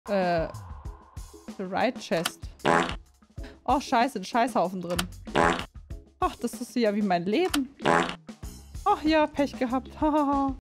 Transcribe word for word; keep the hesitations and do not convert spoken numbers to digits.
Äh. The right chest. Oh, scheiße, ein Scheißhaufen drin. Ach, das ist ja wie mein Leben. Ach ja, Pech gehabt. Hahaha.